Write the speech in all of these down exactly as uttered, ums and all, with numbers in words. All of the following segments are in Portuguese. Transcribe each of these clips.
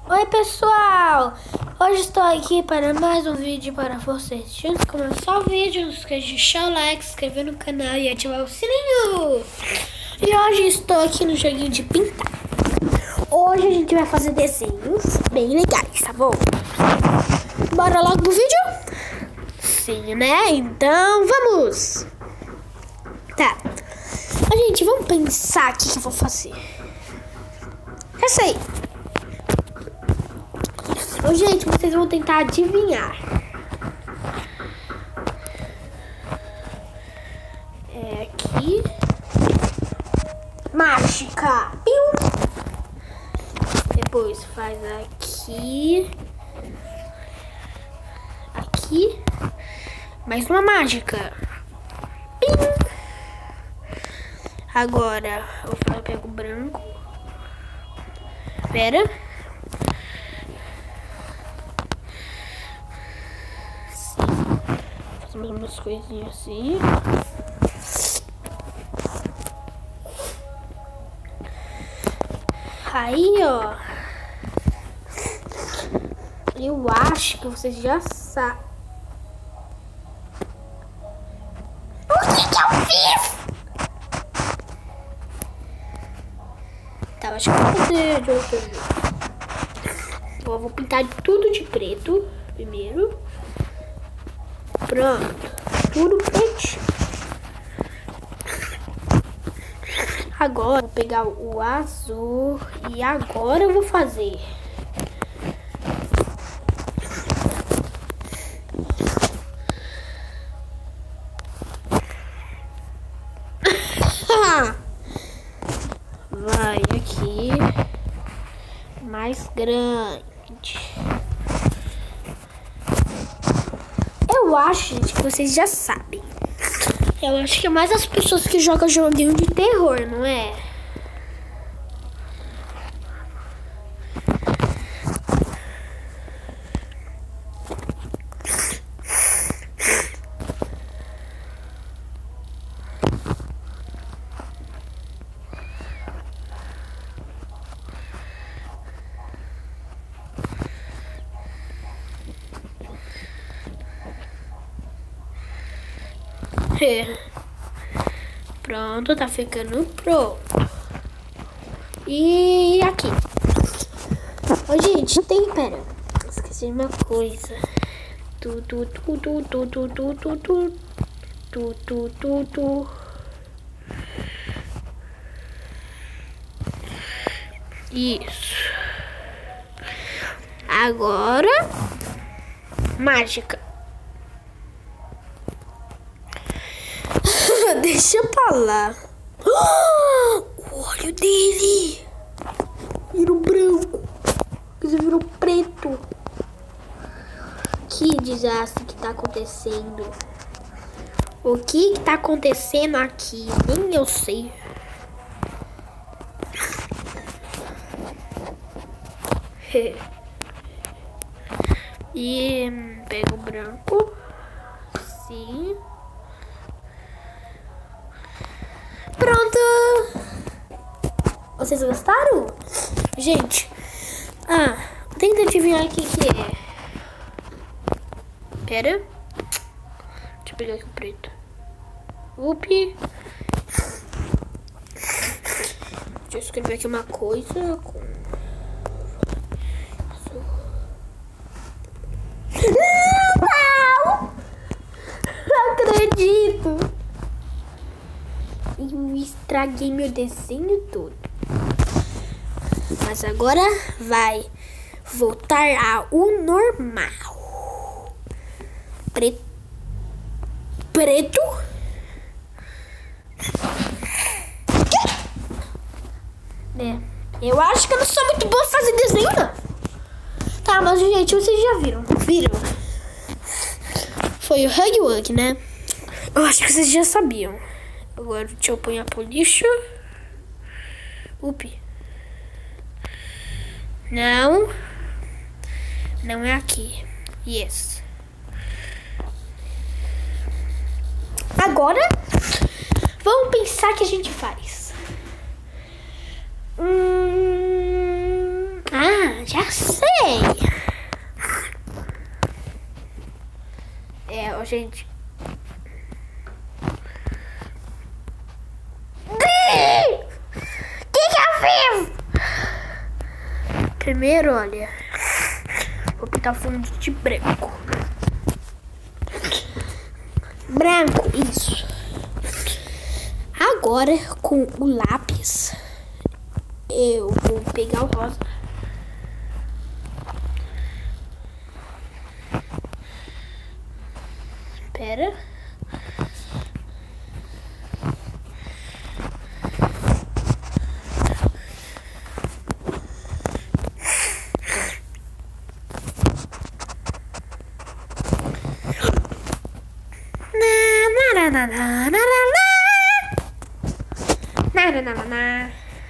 Oi pessoal, hoje estou aqui para mais um vídeo para vocês. Antes de começar o vídeo, não esqueça de deixar o like, se inscrever no canal e ativar o sininho. E hoje estou aqui no joguinho de pintar. Hoje a gente vai fazer desenhos bem legais, tá bom? Bora logo pro vídeo? Sim, né? Então vamos! Tá, a gente, vamos pensar o que, que eu vou fazer. Essa aí. Ô, gente, vocês vão tentar adivinhar. É aqui. Mágica. Piu. Depois faz aqui. Aqui. Mais uma mágica. Piu. Agora eu pego o branco. Pera. Fazemos umas coisinhas assim. Aí, ó. Eu acho que vocês já sabem. O que que eu fiz? Tá, acho que eu vou fazer de outro jeito. Eu vou pintar tudo de preto primeiro. Pronto, tudo preto. Agora vou pegar o azul e agora eu vou fazer. Vai aqui mais grande. Eu acho, gente, que vocês já sabem. Eu acho que é mais as pessoas que jogam joguinho de terror, não é? Pronto, tá ficando pronto. E aqui. Ô, gente, tem... Pera. Esqueci de uma coisa. Tu, tu, tu, tu, tu, tu, tu, tu, tu. Tu, tu, tu, tu. Isso. Agora... Mágica. Deixa pra lá. O olho dele virou branco. Isso virou preto. Que desastre que tá acontecendo. O que que tá acontecendo aqui? Nem eu sei. E pega o branco. Sim. Pronto! Vocês gostaram? Gente, ah, tenta adivinhar o que que é. Pera. Deixa eu pegar aqui o preto. Upi. Deixa eu escrever aqui uma coisa. Com... Não! Não acredito! Eu estraguei meu desenho todo. Mas agora vai voltar ao normal. Preto. Preto. É. Eu acho que eu não sou muito boa fazer desenho, não. Tá, mas gente, vocês já viram. Viram? Foi o Hug Wug, né? Eu acho que vocês já sabiam. Agora deixa eu pôr pro lixo. Upi. Não. Não é aqui. Yes. Agora, vamos pensar o que a gente faz. Hum... Ah, já sei. gente. O que que eu fiz? Primeiro, olha, vou pintar o fundo de branco. Branco, isso. Agora, com o lápis, eu vou pegar o rosa. Espera. Na, na, na, na, na, na, na, na, na, na.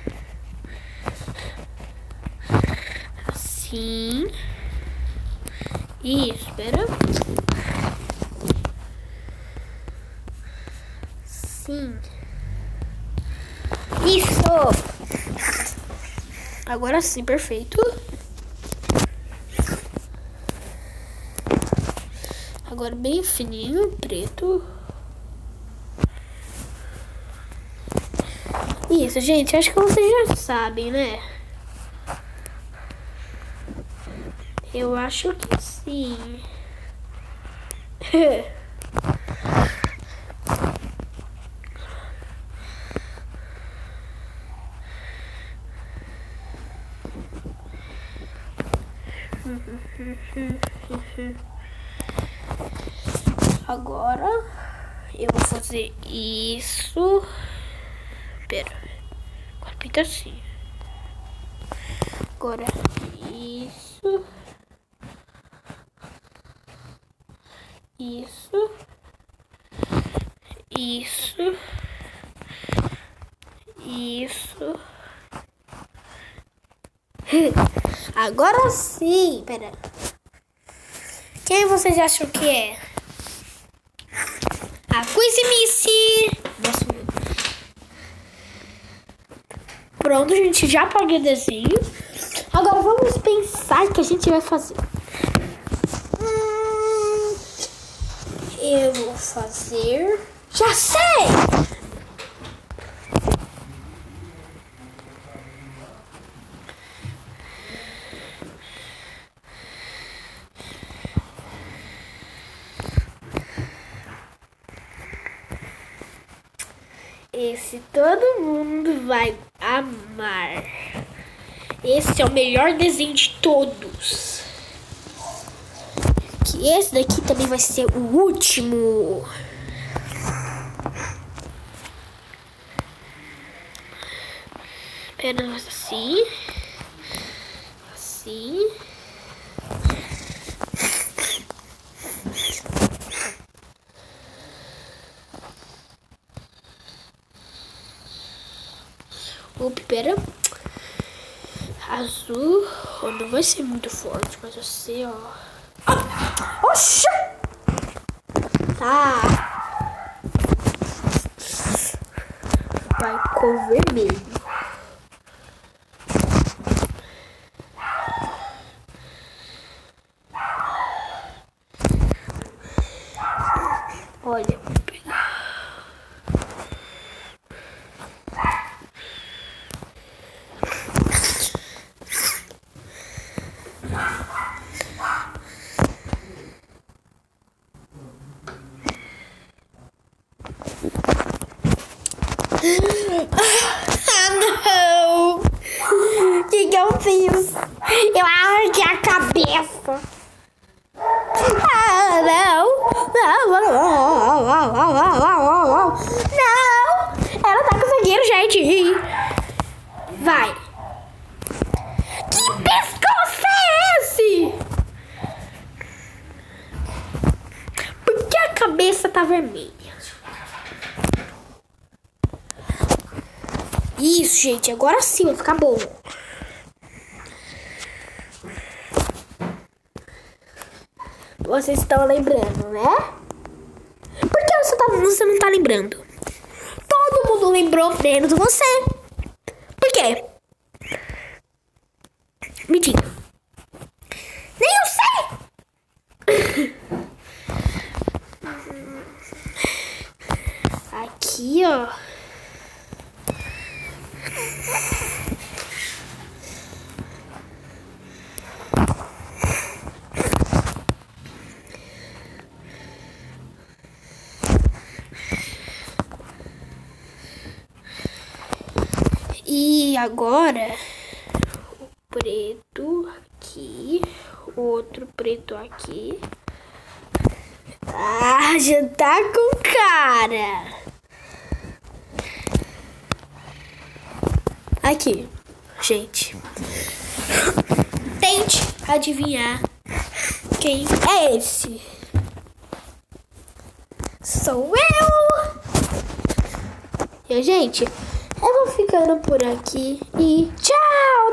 Assim. Isso, espera. Sim. Isso. Agora sim, perfeito. Agora bem fininho, preto. Isso, gente, acho que vocês já sabem, né? Eu acho que sim. Agora eu vou fazer isso. Pera, agora pinta assim. Agora isso. Isso. Isso. Isso. Agora sim, pera. Quem vocês acham que é? A Quizimice. Pronto, a gente já apagou o desenho. Agora vamos pensar o que a gente vai fazer. Hum, eu vou fazer... Já sei! Esse todo mundo vai amar. Esse é o melhor desenho de todos. Que esse daqui também vai ser o último. Apenas assim. Assim. Opa, pera. Azul. Oh, não vai ser muito forte, mas assim, ó. Oxa! Tá. Vai com vermelho. Olha, vou pegar. Ah, não! O que que eu fiz? Eu arranquei a cabeça. Ah, não! Não, não, não, não, não, não, não! Ela tá conseguindo, gente! Vai! Que pescoço é esse? Por que a cabeça tá vermelha? Isso, gente, agora sim vai ficar bom. Vocês estão lembrando, né? Por que você, tá, você não tá lembrando? Todo mundo lembrou, menos você. Por quê? Me diga. Nem eu sei. E agora, o preto aqui, outro preto aqui. Ah, já tá com cara. Aqui, gente. Tente adivinhar quem é esse. Sou eu! E, gente, eu vou ficando por aqui e tchau!